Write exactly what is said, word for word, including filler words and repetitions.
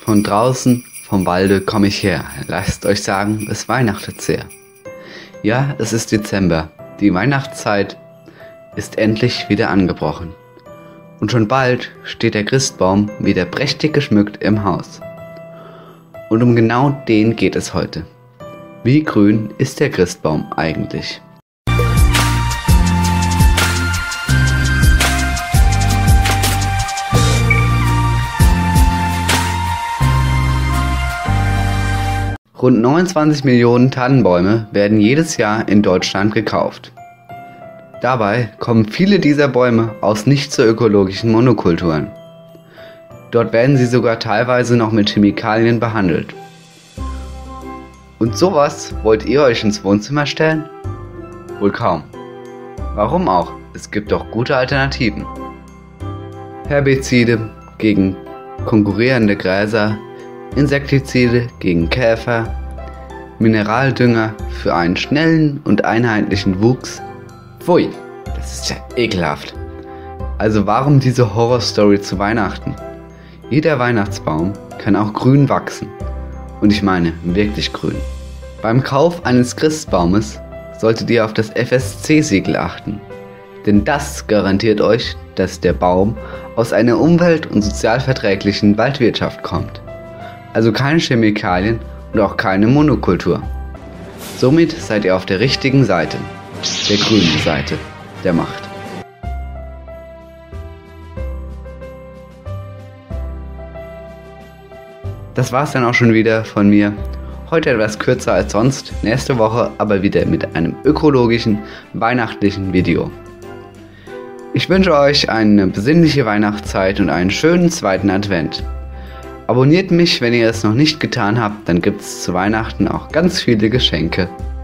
Von draußen, vom Walde komm ich her, lasst euch sagen, es weihnachtet sehr. Ja, es ist Dezember, die Weihnachtszeit ist endlich wieder angebrochen. Und schon bald steht der Christbaum wieder prächtig geschmückt im Haus. Und um genau den geht es heute. Wie grün ist der Christbaum eigentlich? Rund neunundzwanzig Millionen Tannenbäume werden jedes Jahr in Deutschland gekauft. Dabei kommen viele dieser Bäume aus nicht so ökologischen Monokulturen. Dort werden sie sogar teilweise noch mit Chemikalien behandelt. Und sowas wollt ihr euch ins Wohnzimmer stellen? Wohl kaum. Warum auch? Es gibt doch gute Alternativen. Herbizide gegen konkurrierende Gräser, Insektizide gegen Käfer, Mineraldünger für einen schnellen und einheitlichen Wuchs. Pfui, das ist ja ekelhaft. Also warum diese Horrorstory zu Weihnachten? Jeder Weihnachtsbaum kann auch grün wachsen. Und ich meine wirklich grün. Beim Kauf eines Christbaumes solltet ihr auf das F S C-Siegel achten. Denn das garantiert euch, dass der Baum aus einer umwelt- und sozialverträglichen Waldwirtschaft kommt. Also keine Chemikalien und auch keine Monokultur. Somit seid ihr auf der richtigen Seite, der grünen Seite der Macht. Das war's dann auch schon wieder von mir. Heute etwas kürzer als sonst, nächste Woche aber wieder mit einem ökologischen, weihnachtlichen Video. Ich wünsche euch eine besinnliche Weihnachtszeit und einen schönen zweiten Advent. Abonniert mich, wenn ihr es noch nicht getan habt, dann gibt es zu Weihnachten auch ganz viele Geschenke.